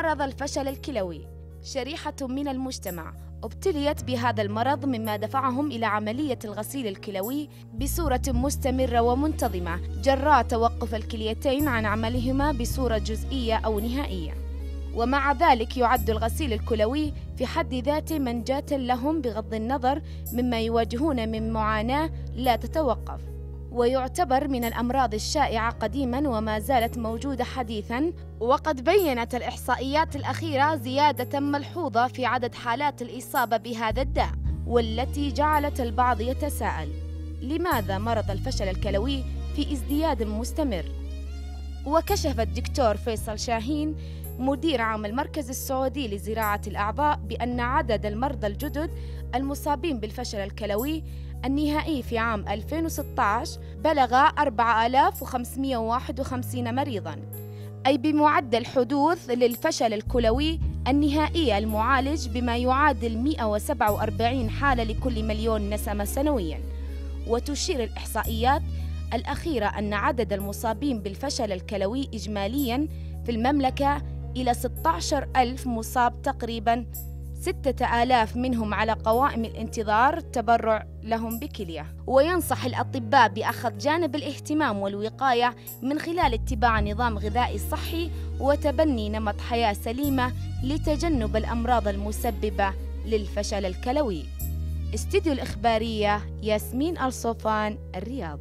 مرض الفشل الكلوي. شريحة من المجتمع ابتليت بهذا المرض مما دفعهم إلى عملية الغسيل الكلوي بصورة مستمرة ومنتظمة جراء توقف الكليتين عن عملهما بصورة جزئية أو نهائية. ومع ذلك يعد الغسيل الكلوي في حد ذاته منجاة لهم بغض النظر مما يواجهون من معاناة لا تتوقف، ويعتبر من الأمراض الشائعة قديماً وما زالت موجودة حديثاً. وقد بيّنت الإحصائيات الأخيرة زيادة ملحوظة في عدد حالات الإصابة بهذا الداء، والتي جعلت البعض يتساءل: لماذا مرض الفشل الكلوي في ازدياد مستمر؟ وكشف الدكتور فيصل شاهين مدير عام المركز السعودي لزراعة الأعضاء بأن عدد المرضى الجدد المصابين بالفشل الكلوي النهائي في عام 2016 بلغ 4551 مريضاً، أي بمعدل حدوث للفشل الكلوي النهائي المعالج بما يعادل 147 حالة لكل مليون نسمة سنوياً. وتشير الإحصائيات الأخيرة أن عدد المصابين بالفشل الكلوي إجمالياً في المملكة إلى 16,000 مصاب، تقريباً 6,000 منهم على قوائم الانتظار التبرع لهم بكلية. وينصح الأطباء بأخذ جانب الاهتمام والوقاية من خلال اتباع نظام غذائي صحي وتبني نمط حياة سليمة لتجنب الأمراض المسببة للفشل الكلوي. استديو الإخبارية ياسمين الصوفان، الرياض.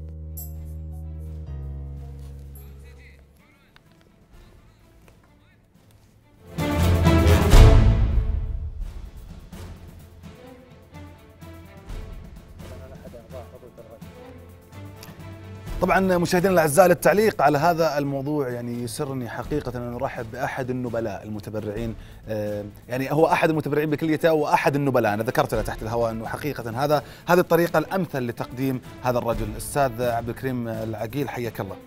طبعا مشاهدينا الاعزاء، للتعليق على هذا الموضوع يعني يسرني حقيقه ان نرحب باحد النبلاء المتبرعين، يعني هو احد المتبرعين بكليته واحد النبلاء. انا ذكرت له تحت الهواء انه حقيقه هذه الطريقه الامثل لتقديم هذا الرجل. استاذ عبد الكريم العقيل، حياك الله.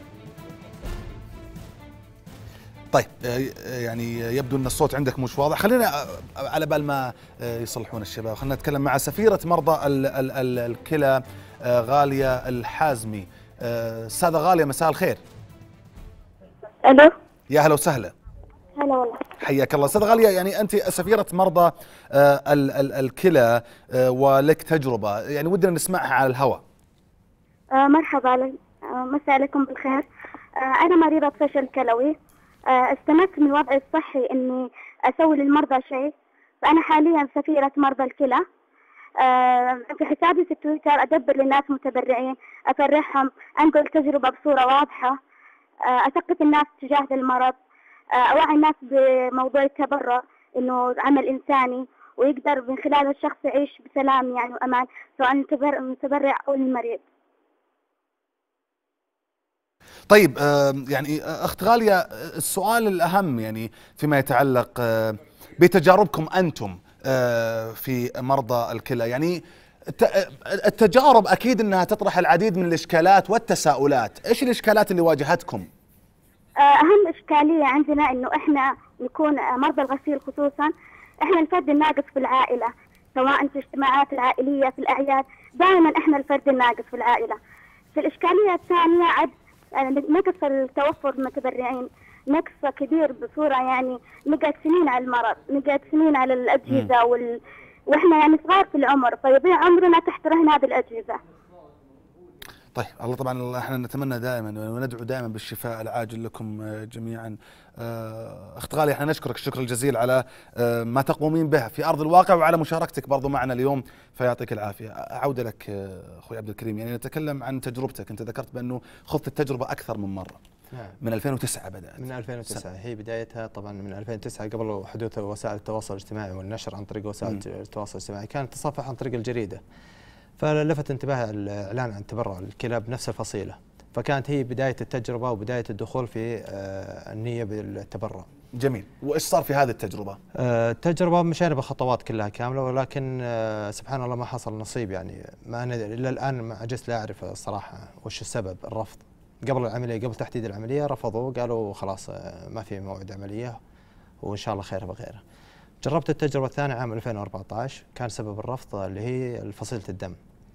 طيب يعني يبدو ان الصوت عندك مش واضح، خلينا على بال ما يصلحون الشباب خلينا نتكلم مع سفيره مرضى الكلى غاليه الحازمي. استاذه غاليه، مساء الخير. الو، يا هلا وسهلا. هلا والله، حياك الله. استاذه غاليه، يعني انت سفيره مرضى الكلى ولك تجربه، يعني ودنا نسمعها على الهواء. مرحبا، مساء عليكم بالخير. انا مريضه فشل كلوي. استمدت من وضعي الصحي اني اسوي للمرضى شيء، فانا حاليا سفيره مرضى الكلى. في حسابي في التويتر ادبر للناس متبرعين، افرحهم، انقل تجربه بصوره واضحه، اثقف الناس تجاه المرض، اوعي الناس بموضوع التبرع انه عمل انساني ويقدر من خلاله الشخص يعيش بسلام يعني وامان، سواء المتبرع او المريض. طيب يعني اخت غاليه، السؤال الاهم يعني فيما يتعلق بتجاربكم انتم في مرضى الكلى، يعني التجارب اكيد انها تطرح العديد من الاشكالات والتساؤلات، ايش الاشكالات اللي واجهتكم؟ اهم اشكاليه عندنا انه احنا نكون مرضى الغسيل، خصوصا احنا الفرد الناقص في العائله، سواء في الاجتماعات العائليه في الاعياد، دائما احنا الفرد الناقص في العائله. في الاشكاليه الثانيه نقص التوفر المتبرعين، نقص كبير بصورة يعني نقعد سنين على المرض، نقعد سنين على الأجهزة وإحنا يعني صغار في العمر، فيضيع عمرنا تحت رهن هذه الأجهزة. طيب الله، طبعا احنا نتمنى دائما وندعو دائما بالشفاء العاجل لكم جميعا. اخت غالية، احنا نشكرك الشكر الجزيل على ما تقومين به في ارض الواقع وعلى مشاركتك برضو معنا اليوم، فيعطيك العافية. اعود لك اخوي عبد الكريم، يعني نتكلم عن تجربتك، انت ذكرت بانه خضت التجربة اكثر من مرة. نعم. من 2009 بدأت. من 2009 هي بدايتها طبعا، من 2009 قبل حدوث وسائل التواصل الاجتماعي والنشر عن طريق وسائل التواصل الاجتماعي، كانت تصفح عن طريق الجريدة، فلفت انتباه الإعلان عن تبرع الكلى بنفس الفصيلة، فكانت هي بداية التجربة وبداية الدخول في النية بالتبرع. جميل. وإيش صار في هذه التجربة؟ التجربة مشينا بخطوات كلها كاملة، ولكن سبحان الله ما حصل نصيب، يعني ما إلى الآن ما عجزت لا أعرف الصراحة وش السبب. الرفض قبل العملية، قبل تحديد العملية رفضوا، قالوا خلاص ما في موعد عملية وإن شاء الله خير بغيره. جربت التجربة الثانية عام 2014، كان سبب الرفض اللي هي فصيلة الدم،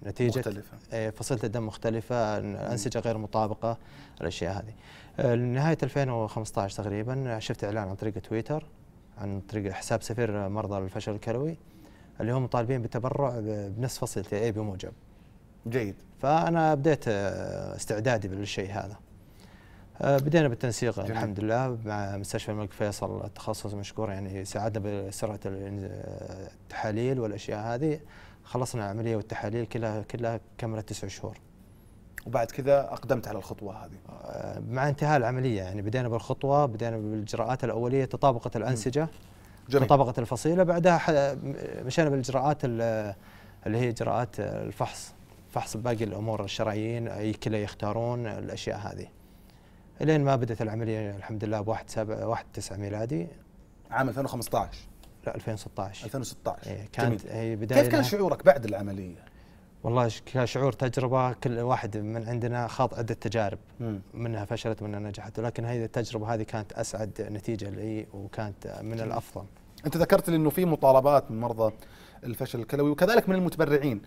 نتيجة مختلفة. فصيلة الدم مختلفة، الأنسجة غير مطابقة، الأشياء هذه. نهاية 2015 تقريبا شفت إعلان عن طريق تويتر، عن طريق حساب سفير مرضى الفشل الكلوي اللي هم طالبين بالتبرع بنفس فصيلتي بموجب. جيد. فأنا بديت استعدادي للشيء هذا. بدينا بالتنسيق جميل. الحمد لله مع مستشفى الملك فيصل، التخصص مشكور يعني ساعدنا بسرعة التحاليل والأشياء هذه. خلصنا العملية والتحاليل كلها كملت 9 شهور. وبعد كذا أقدمت على الخطوة هذه. مع انتهاء العملية يعني بدينا بالخطوة، بدينا بالإجراءات الأولية، تطابقت الأنسجة، جميل. تطابقت الفصيلة، بعدها مشينا بالإجراءات اللي هي إجراءات الفحص، فحص باقي الأمور الشرعيين، أي كلى يختارون، الأشياء هذه، لين ما بدأت العملية الحمد لله ب1/9 ميلادي عام 2015. لا 2016. 2016. كانت هي بداية. كيف كان شعورك بعد العملية؟ والله كشعور تجربة، كل واحد من عندنا خاض عدة تجارب، منها فشلت منها نجحت، ولكن هذه التجربة هذه كانت أسعد نتيجة لي وكانت من الأفضل. أنت ذكرت لي أنه في مطالبات من مرضى الفشل الكلوي وكذلك من المتبرعين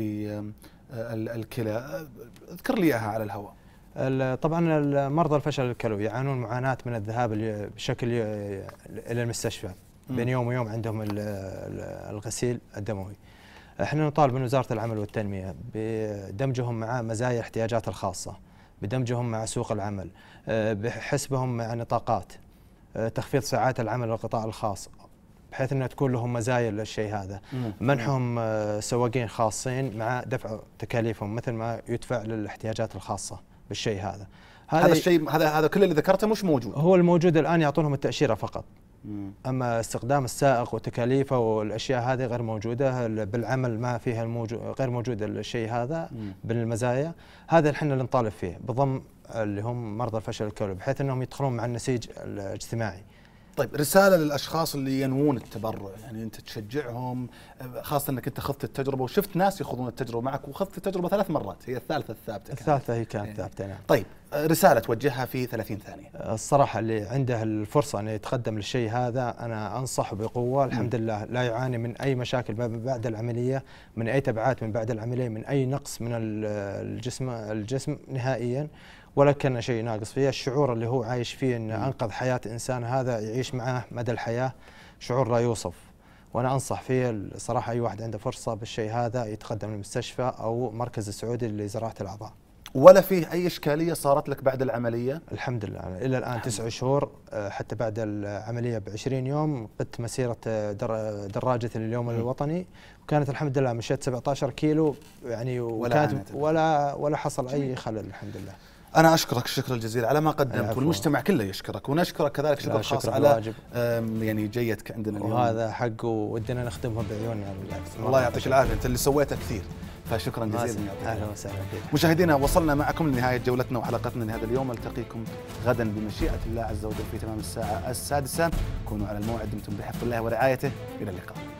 بالكلى، اذكر لي إياها على الهواء. طبعا مرضى الفشل الكلوي يعانون معاناة من الذهاب بشكل إلى المستشفى بين يوم ويوم، عندهم الغسيل الدموي. احنا نطالب من وزارة العمل والتنمية بدمجهم مع مزايا الاحتياجات الخاصة، بدمجهم مع سوق العمل، بحسبهم مع نطاقات، تخفيض ساعات العمل للقطاع الخاص بحيث انها تكون لهم مزايا للشيء هذا، منحهم سواقين خاصين مع دفع تكاليفهم مثل ما يدفع للاحتياجات الخاصة بالشيء هذا. هذا الشيء هذا كل اللي ذكرته مش موجود. هو الموجود الآن يعطونهم التأشيرة فقط. أما استخدام السائق وتكاليفه والأشياء هذه غير موجودة، بالعمل ما فيها غير موجود الشيء هذا بالمزايا. هذا احنا اللي نطالب فيه بضم اللي هم مرضى الفشل الكلوي بحيث أنهم يدخلون مع النسيج الاجتماعي. طيب، رسالة للأشخاص اللي ينوون التبرع، يعني أنت تشجعهم، خاصة أنك أنت خذت التجربة وشفت ناس يخوضون التجربة معك، وخذت التجربة 3 مرات، هي الثالثة الثابتة. الثالثة هي كانت ثابتة. نعم. طيب، رسالة توجهها في 30 ثانية. الصراحة اللي عنده الفرصة أن يتقدم للشيء هذا أنا أنصح بقوة. الحمد لله لا يعاني من أي مشاكل بعد العملية، من أي تبعات من بعد العملية، من أي نقص من الجسم نهائيا، ولا كان شيء ناقص فيه. الشعور اللي هو عايش فيه أن أنقذ حياة إنسان، هذا يعيش معه مدى الحياة، شعور لا يوصف. وأنا أنصح فيه صراحة أي واحد عنده فرصة بالشيء هذا يتقدم للمستشفى أو مركز السعودي لزراعة الأعضاء. ولا فيه أي إشكالية صارت لك بعد العملية؟ الحمد لله إلى الآن 9 شهور، حتى بعد العملية ب20 يوم قدت مسيرة دراجة اليوم الوطني، وكانت الحمد لله مشيت 17 كيلو يعني، ولا حصل أي خلل الحمد لله. أنا أشكرك الشكر الجزيل على ما قدمت، والمجتمع كله يشكرك، ونشكرك كذلك شكر خاص على يعني جيتك عندنا اليوم. وهذا حق ودنا نخدمه بعيوننا. الله يعطيك العافية، أنت اللي سويته كثير، فشكرا جزيلا. أهلا وسهلا فيك. مشاهدينا، وصلنا معكم لنهاية جولتنا وحلقتنا لهذا اليوم. التقيكم غدا بمشيئة الله عز وجل في تمام الساعة 6. كونوا على الموعد، دمتم بحفظ الله ورعايته. إلى اللقاء.